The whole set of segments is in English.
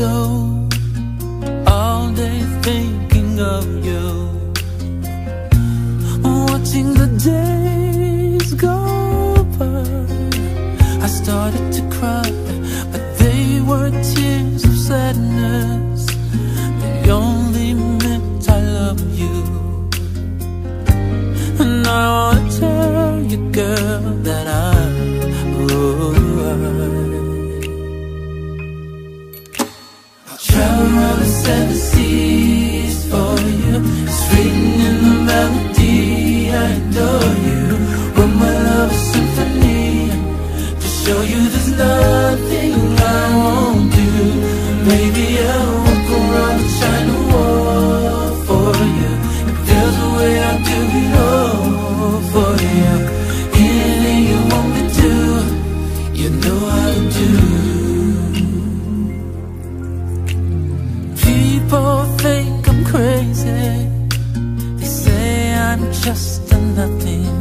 go, all day thinking of you, watching the days go by. I started to cry, but they were tears of sadness. They only meant I love you. And I wanna tell you, girl, that I'm alright. I'll travel around the seven seas for you. It's written in the melody, I adore you. Wrote my love a symphony to show you there's nothing I won't do. Baby, I'll walk around the China wall for you. If there's a way, I'll do it all for you. Anything you want me to, you know how to do. People think I'm crazy. They say I'm just a nothing,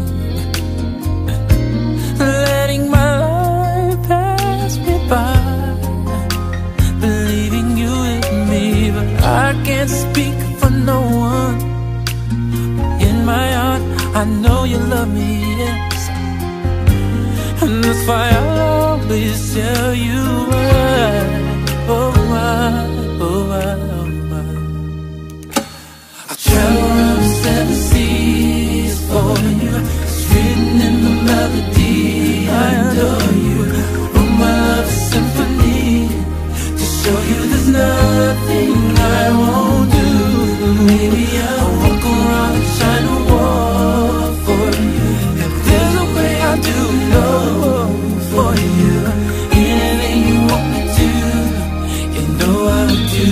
letting my life pass me by, believing you with me. But I can't speak for no one. In my heart, I know you love me, yes. And that's why I'll always tell you why. Oh why, oh why, oh why. I'll travel around the seven seas for you. It's written in the melody, I adore you. Wrote my love a symphony to show you there's nothing I won't do. Maybe I'll walk around the China wall for you. If there's a way, I'll do it all for you. Anything you want me to, you know I'll do.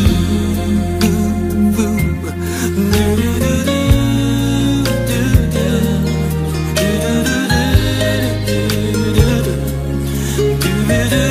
Do